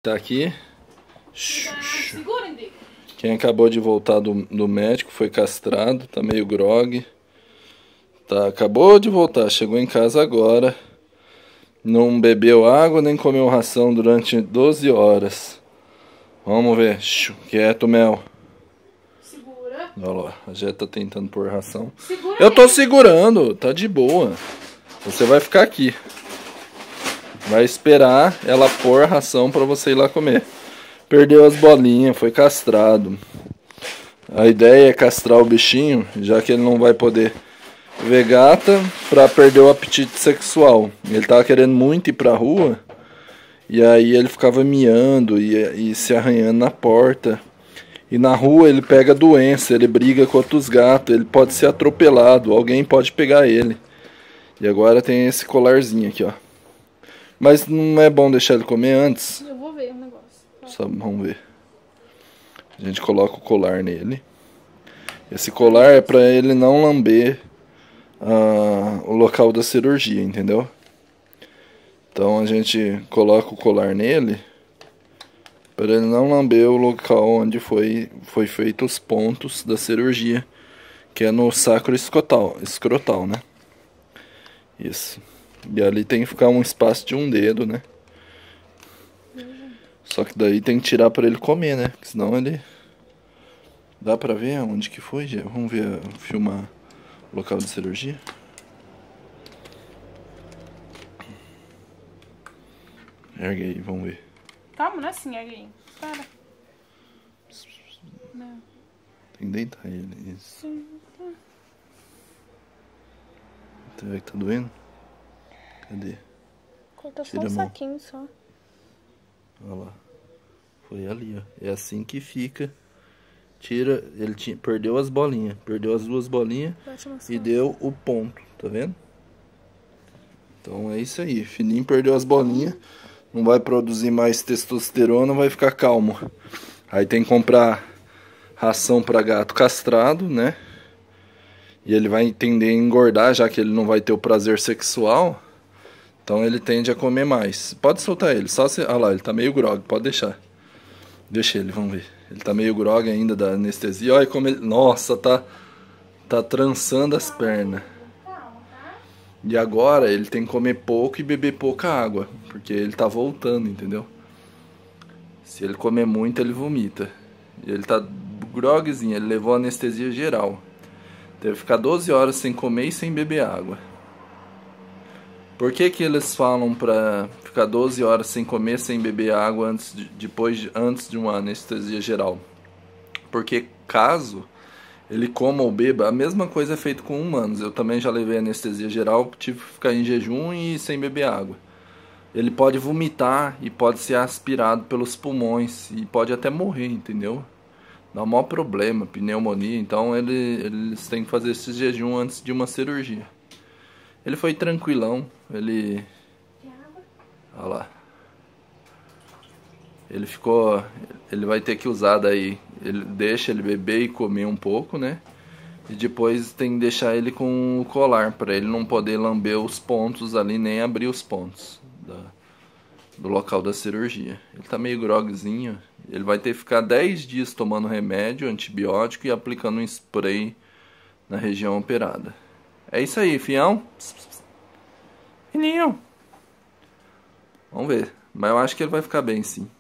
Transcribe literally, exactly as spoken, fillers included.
Tá aqui. Segura, Indico. Quem acabou de voltar do, do médico foi castrado, tá meio grogue. Tá, acabou de voltar, chegou em casa agora. Não bebeu água nem comeu ração durante doze horas. Vamos ver. Quieto, Mel. Segura. Olha lá, a Jé tá tentando pôr ração. Segura. Eu tô segurando, tá de boa. Você vai ficar aqui. Vai esperar ela pôr ração pra você ir lá comer. Perdeu as bolinhas, foi castrado. A ideia é castrar o bichinho, já que ele não vai poder ver gata, pra perder o apetite sexual. Ele tava querendo muito ir pra rua, e aí ele ficava miando e, e se arranhando na porta. E na rua ele pega doença, ele briga com outros gatos, ele pode ser atropelado, alguém pode pegar ele. E agora tem esse colarzinho aqui, ó. Mas não é bom deixar ele comer antes? Eu vou ver o negócio. Tá. Só vamos ver. A gente coloca o colar nele. Esse colar é pra ele não lamber ah, o local da cirurgia, entendeu? Então a gente coloca o colar nele para ele não lamber o local onde foi, foi feito os pontos da cirurgia, que é no sacro escrotal, escrotal, né? Isso. E ali tem que ficar um espaço de um dedo, né? Só que daí tem que tirar para ele comer, né? Porque senão ele... Dá pra ver onde que foi, Gê? Vamos ver, filmar o local de cirurgia? Ergue aí, vamos ver. Calma, não é assim, Erguinho. Para. Não. Tem que deitar ele, isso. Tá vendo que tá doendo? Cadê? Cortou só Tira um a mão. saquinho só. Olha lá. Foi ali, ó. É assim que fica. Tira, ele tinha, perdeu as bolinhas. Perdeu as duas bolinhas e deu o ponto, tá vendo? Então é isso aí. Fininho perdeu as bolinhas. Não vai produzir mais testosterona, vai ficar calmo. Aí tem que comprar ração para gato castrado, né? E ele vai tender a engordar, já que ele não vai ter o prazer sexual. Então ele tende a comer mais. Pode soltar ele, só se... Ah lá, ele tá meio grogue, pode deixar. Deixa ele, vamos ver. Ele tá meio grogue ainda da anestesia. Olha como ele... Nossa, tá... Tá trançando as pernas. E agora ele tem que comer pouco e beber pouca água. Porque ele tá voltando, entendeu? Se ele comer muito, ele vomita. E ele tá groguezinho, ele levou anestesia geral. Teve que ficar doze horas sem comer e sem beber água. Por que que eles falam pra ficar doze horas sem comer, sem beber água antes de, depois de, antes de uma anestesia geral? Porque caso ele coma ou beba, a mesma coisa é feita com humanos. Eu também já levei anestesia geral, tive que ficar em jejum e sem beber água. Ele pode vomitar e pode ser aspirado pelos pulmões e pode até morrer, entendeu? Dá um maior problema, pneumonia. Então ele, eles têm que fazer esse jejum antes de uma cirurgia. Ele foi tranquilão, ele... Olha lá. Ele ficou... Ele vai ter que usar daí... Ele deixa ele beber e comer um pouco, né? E depois tem que deixar ele com o colar, para ele não poder lamber os pontos ali, nem abrir os pontos da, do local da cirurgia. Ele tá meio groguezinho. Ele vai ter que ficar dez dias tomando remédio, antibiótico e aplicando um spray na região operada. É isso aí, fião. Fininho. Vamos ver. Mas eu acho que ele vai ficar bem, sim.